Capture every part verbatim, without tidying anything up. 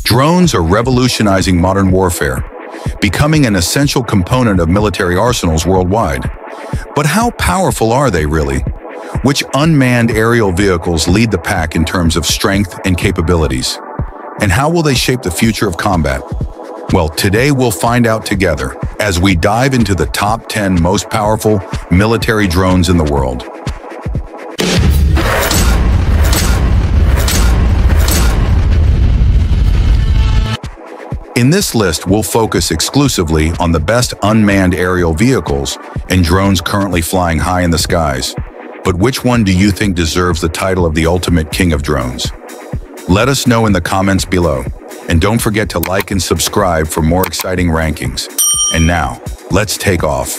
Drones are revolutionizing modern warfare, becoming an essential component of military arsenals worldwide. But how powerful are they really? Which unmanned aerial vehicles lead the pack in terms of strength and capabilities? And how will they shape the future of combat? Well, today we'll find out together as we dive into the top ten most powerful military drones in the world. In this list, we'll focus exclusively on the best unmanned aerial vehicles and drones currently flying high in the skies. But which one do you think deserves the title of the ultimate king of drones? Let us know in the comments below. And don't forget to like and subscribe for more exciting rankings. And now, let's take off.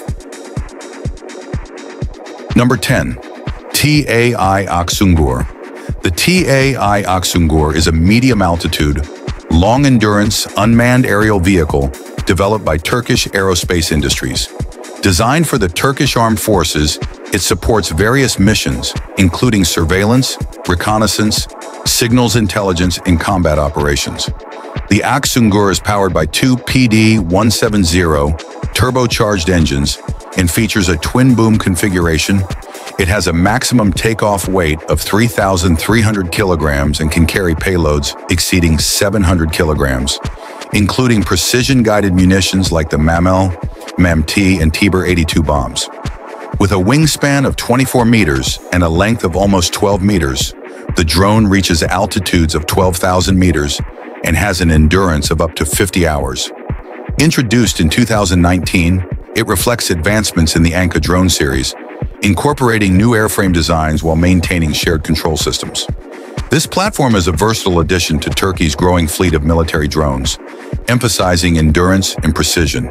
Number ten. T A I Aksungur. The T A I Aksungur is a medium-altitude, long-endurance, unmanned aerial vehicle developed by Turkish Aerospace Industries. Designed for the Turkish Armed Forces, it supports various missions, including surveillance, reconnaissance, signals intelligence, and combat operations. The Aksungur is powered by two P D one seventy turbocharged engines and features a twin-boom configuration. It has a maximum takeoff weight of three thousand three hundred kilograms and can carry payloads exceeding seven hundred kilograms, including precision-guided munitions like the Mamel, Mam-T, and Tiber eighty-two bombs. With a wingspan of twenty-four meters and a length of almost twelve meters, the drone reaches altitudes of twelve thousand meters and has an endurance of up to fifty hours. Introduced in two thousand nineteen, it reflects advancements in the Anka drone series, incorporating new airframe designs while maintaining shared control systems. This platform is a versatile addition to Turkey's growing fleet of military drones, emphasizing endurance and precision.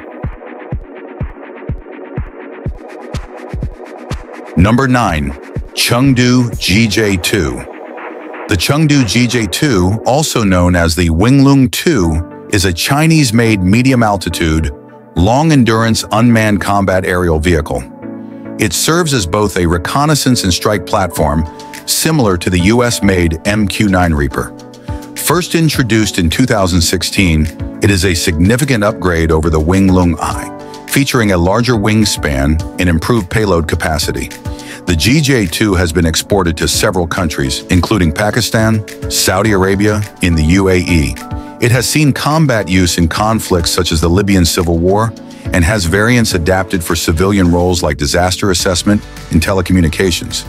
Number nine. Chengdu G J two. The Chengdu G J two, also known as the Loong two, is a Chinese-made medium-altitude, long-endurance unmanned combat aerial vehicle. It serves as both a reconnaissance and strike platform, similar to the U S-made M Q nine Reaper. First introduced in two thousand sixteen, it is a significant upgrade over the Loong I, featuring a larger wingspan and improved payload capacity. The G J two has been exported to several countries, including Pakistan, Saudi Arabia, and the U A E. It has seen combat use in conflicts such as the Libyan civil war and has variants adapted for civilian roles like disaster assessment and telecommunications.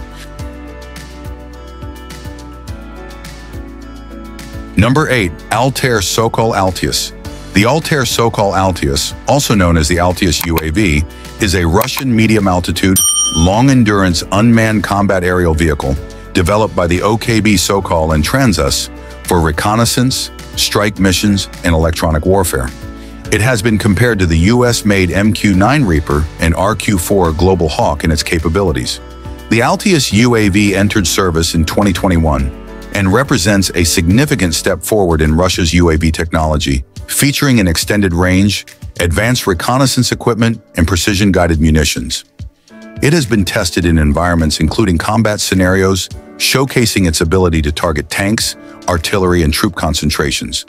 Number eight. Altair Sokol Altius. The Altair Sokol Altius, also known as the Altius U A V, is a Russian medium-altitude, long-endurance unmanned combat aerial vehicle developed by the Okhotnik-B Sokol and Taranis for reconnaissance, strike missions, and electronic warfare. It has been compared to the U S-made M Q nine Reaper and R Q four Global Hawk in its capabilities. The Altius U A V entered service in twenty twenty-one and represents a significant step forward in Russia's U A V technology, featuring an extended range, advanced reconnaissance equipment, and precision-guided munitions. It has been tested in environments including combat scenarios, showcasing its ability to target tanks, artillery, and troop concentrations.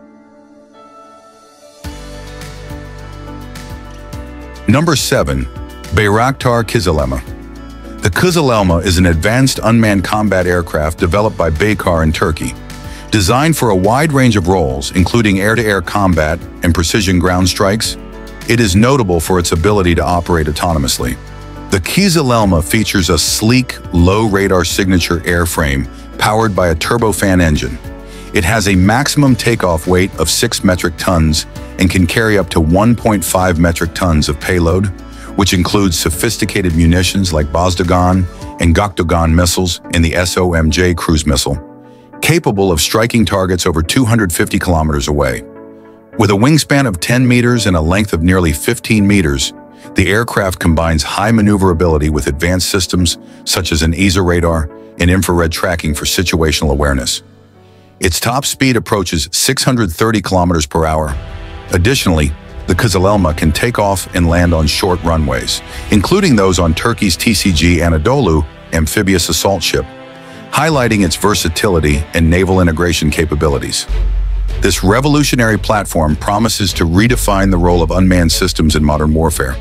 Number seven. Bayraktar Kizilema. The Kizilema is an advanced unmanned combat aircraft developed by Bayraktar in Turkey. Designed for a wide range of roles, including air-to-air combat and precision ground strikes, it is notable for its ability to operate autonomously. The Kizilema features a sleek, low-radar signature airframe powered by a turbofan engine. It has a maximum takeoff weight of six metric tons and can carry up to one point five metric tons of payload, which includes sophisticated munitions like Bozdogan and Gokdogan missiles and the S O M J cruise missile, capable of striking targets over two hundred fifty kilometers away. With a wingspan of ten meters and a length of nearly fifteen meters, the aircraft combines high maneuverability with advanced systems such as an E S A radar and infrared tracking for situational awareness. Its top speed approaches six hundred thirty kilometers per hour. Additionally, the Kizilema can take off and land on short runways, including those on Turkey's T C G Anadolu amphibious assault ship, highlighting its versatility and naval integration capabilities. This revolutionary platform promises to redefine the role of unmanned systems in modern warfare.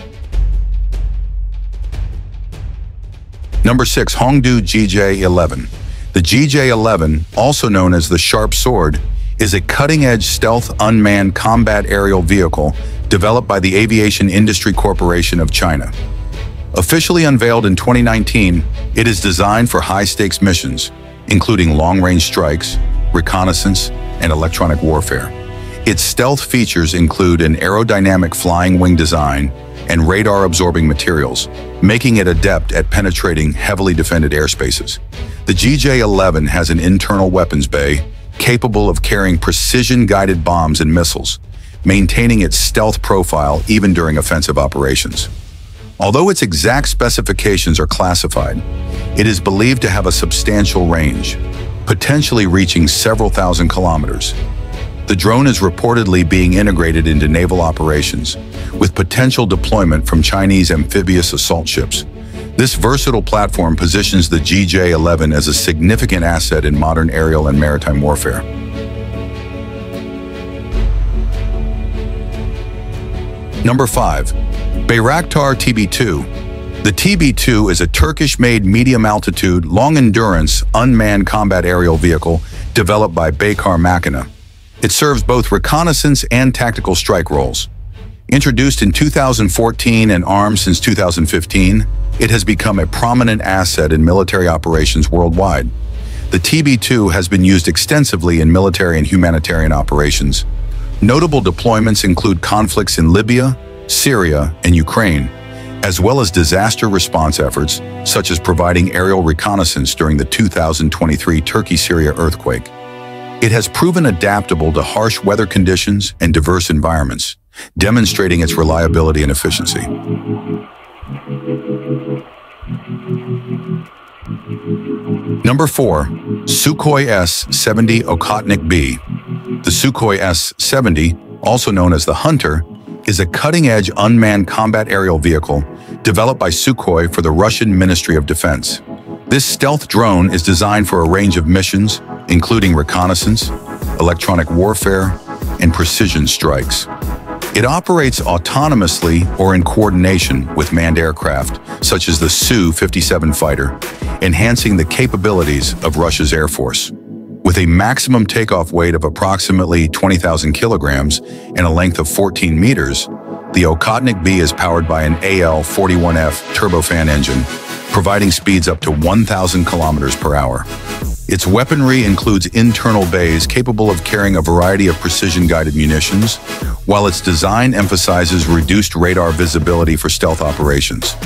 Number six. Hongdu G J eleven. The G J eleven, also known as the Sharp Sword, is a cutting-edge stealth unmanned combat aerial vehicle developed by the Aviation Industry Corporation of China. Officially unveiled in twenty nineteen, it is designed for high-stakes missions, including long-range strikes, reconnaissance, and electronic warfare. Its stealth features include an aerodynamic flying wing design and radar-absorbing materials, making it adept at penetrating heavily defended airspaces. The G J eleven has an internal weapons bay capable of carrying precision-guided bombs and missiles, maintaining its stealth profile even during offensive operations. Although its exact specifications are classified, it is believed to have a substantial range, potentially reaching several thousand kilometers. The drone is reportedly being integrated into naval operations, with potential deployment from Chinese amphibious assault ships. This versatile platform positions the G J eleven as a significant asset in modern aerial and maritime warfare. Number five. Bayraktar T B two. The T B two is a Turkish-made medium-altitude, long-endurance, unmanned combat aerial vehicle developed by Bayraktar Makina. It serves both reconnaissance and tactical strike roles. Introduced in two thousand fourteen and armed since two thousand fifteen, it has become a prominent asset in military operations worldwide. The T B two has been used extensively in military and humanitarian operations. Notable deployments include conflicts in Libya, Syria, and Ukraine, as well as disaster response efforts, such as providing aerial reconnaissance during the two thousand twenty-three Turkey-Syria earthquake. It has proven adaptable to harsh weather conditions and diverse environments, demonstrating its reliability and efficiency. Number four. Sukhoi S seventy Okhotnik-B. The Sukhoi S seventy, also known as the Hunter, is a cutting-edge unmanned combat aerial vehicle developed by Sukhoi for the Russian Ministry of Defense. This stealth drone is designed for a range of missions, including reconnaissance, electronic warfare, and precision strikes. It operates autonomously or in coordination with manned aircraft, such as the S U fifty-seven fighter, enhancing the capabilities of Russia's Air Force. With a maximum takeoff weight of approximately twenty thousand kilograms and a length of fourteen meters, the Okhotnik-B is powered by an A L forty-one F turbofan engine, providing speeds up to one thousand kilometers per hour. Its weaponry includes internal bays capable of carrying a variety of precision-guided munitions, while its design emphasizes reduced radar visibility for stealth operations.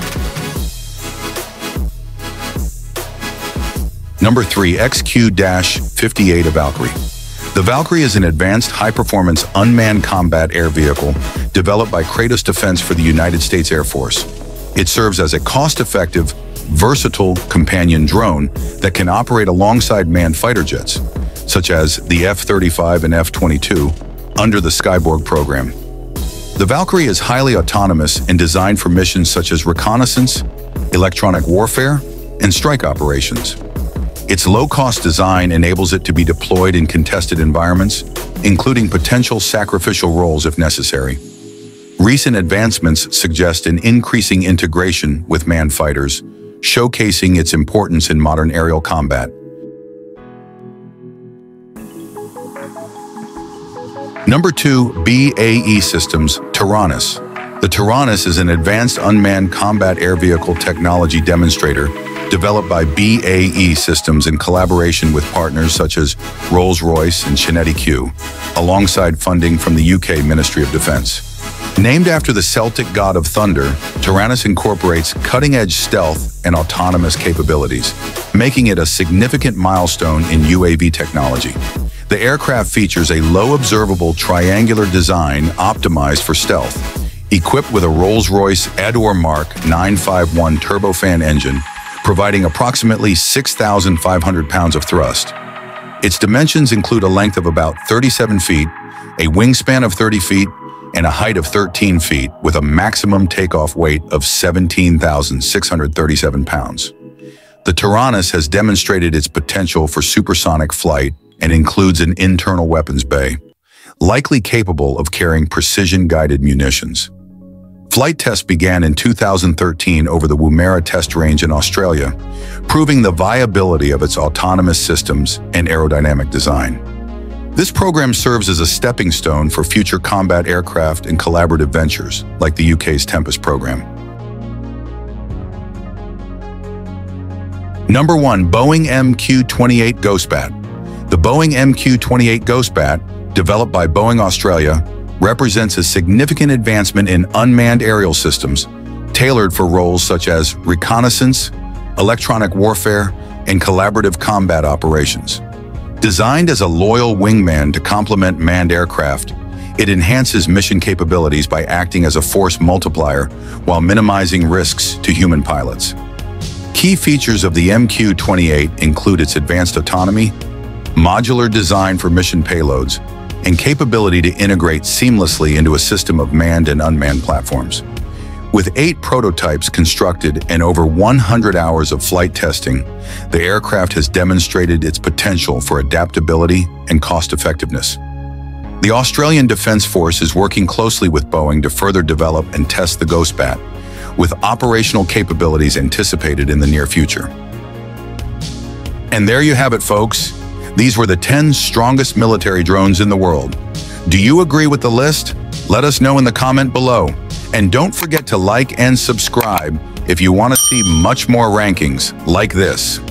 Number three. X Q fifty-eight A Valkyrie. The Valkyrie is an advanced high-performance unmanned combat air vehicle developed by Kratos Defense for the United States Air Force. It serves as a cost-effective, versatile companion drone that can operate alongside manned fighter jets, such as the F thirty-five and F twenty-two, under the Skyborg program. The Valkyrie is highly autonomous and designed for missions such as reconnaissance, electronic warfare, and strike operations. Its low-cost design enables it to be deployed in contested environments, including potential sacrificial roles if necessary. Recent advancements suggest an increasing integration with manned fighters, showcasing its importance in modern aerial combat. Number two. B A E Systems Taranis. The Taranis is an advanced unmanned combat air vehicle technology demonstrator developed by B A E Systems in collaboration with partners such as Rolls-Royce and Chengdu, alongside funding from the U K Ministry of Defense. Named after the Celtic god of thunder, Taranis incorporates cutting-edge stealth and autonomous capabilities, making it a significant milestone in U A V technology. The aircraft features a low-observable triangular design optimized for stealth, equipped with a Rolls-Royce Ador Mark nine fifty-one turbofan engine, providing approximately six thousand five hundred pounds of thrust. Its dimensions include a length of about thirty-seven feet, a wingspan of thirty feet, and a height of thirteen feet, with a maximum takeoff weight of seventeen thousand six hundred thirty-seven pounds. The Taranis has demonstrated its potential for supersonic flight and includes an internal weapons bay, likely capable of carrying precision-guided munitions. Flight tests began in two thousand thirteen over the Woomera test range in Australia, proving the viability of its autonomous systems and aerodynamic design. This program serves as a stepping stone for future combat aircraft and collaborative ventures, like the U K's Tempest program. Number one. Boeing M Q twenty-eight Ghostbat. The Boeing M Q twenty-eight Ghostbat, developed by Boeing Australia, represents a significant advancement in unmanned aerial systems, tailored for roles such as reconnaissance, electronic warfare, and collaborative combat operations. Designed as a loyal wingman to complement manned aircraft, it enhances mission capabilities by acting as a force multiplier while minimizing risks to human pilots. Key features of the M Q twenty-eight include its advanced autonomy, modular design for mission payloads, and capability to integrate seamlessly into a system of manned and unmanned platforms. With eight prototypes constructed and over one hundred hours of flight testing, the aircraft has demonstrated its potential for adaptability and cost-effectiveness. The Australian Defence Force is working closely with Boeing to further develop and test the Ghostbat, with operational capabilities anticipated in the near future. And there you have it, folks. These were the ten strongest military drones in the world. Do you agree with the list? Let us know in the comment below. And don't forget to like and subscribe if you want to see much more rankings like this.